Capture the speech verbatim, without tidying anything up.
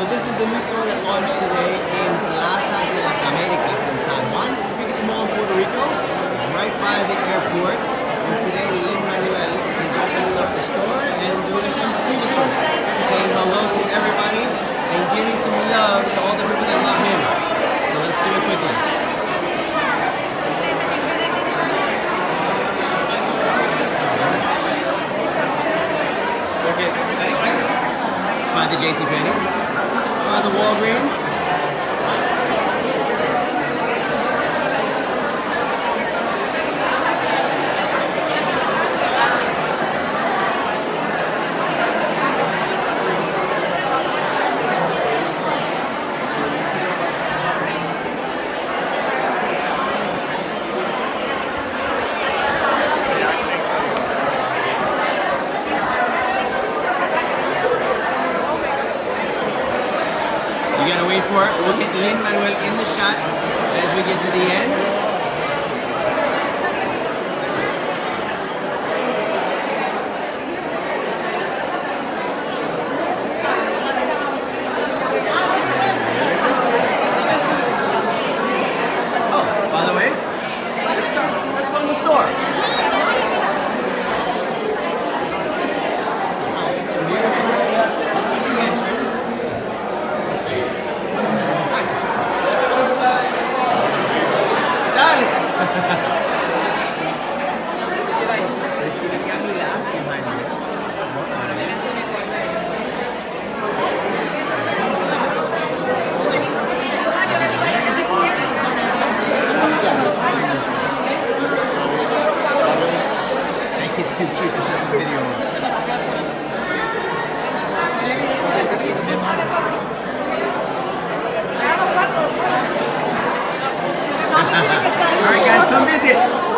So this is the new store that launched today in Plaza de las Americas in San Juan. It's the biggest mall in Puerto Rico, right by the airport. And today Lin-Manuel is opening up the store and doing some signatures, saying hello to everybody and giving some love to all the people that love him. So let's do it quickly. Okay. It's by the JCPenney. It's by the Walgreens. You gotta wait for it. We'll get Lin-Manuel in the shot as we get to the end. Oh, by the way, let's start. Let's go in the store. So here it is. This is the entrance. That kid's too cute to show the video. Alright guys, come visit!